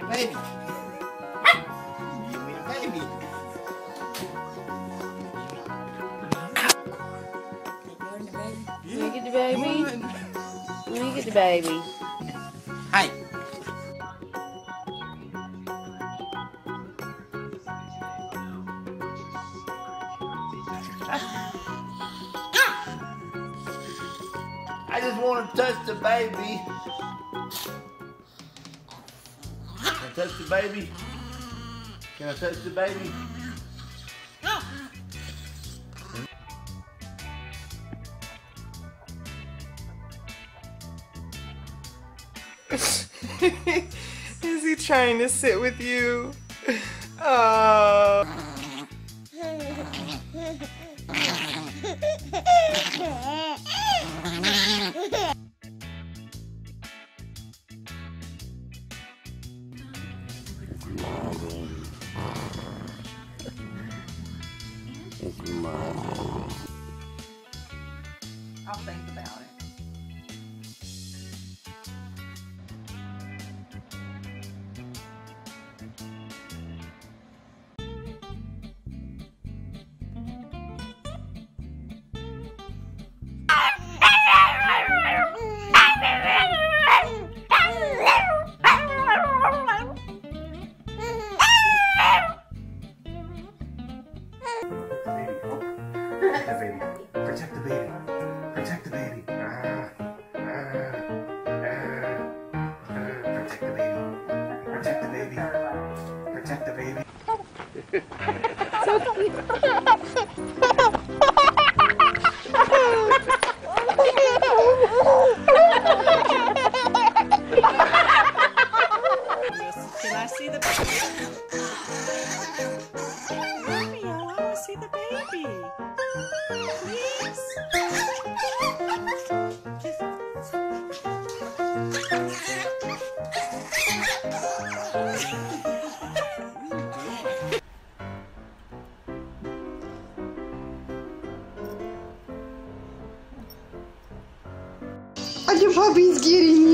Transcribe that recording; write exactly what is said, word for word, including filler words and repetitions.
baby. Give me the baby. Let me get the baby. Let me get the baby. Hi. I just want to touch the baby. Can I touch the baby? Can I touch the baby? Is he trying to sit with you? Oh. It's my baby. I'll think about it. Protect the baby. Protect the baby. Protect the baby. Ah, ah, ah, protect the baby. Protect the baby. Protect the baby. So cute. Can I see the baby? Romeo, I want to see the baby. Please. Oh, your puppy's getting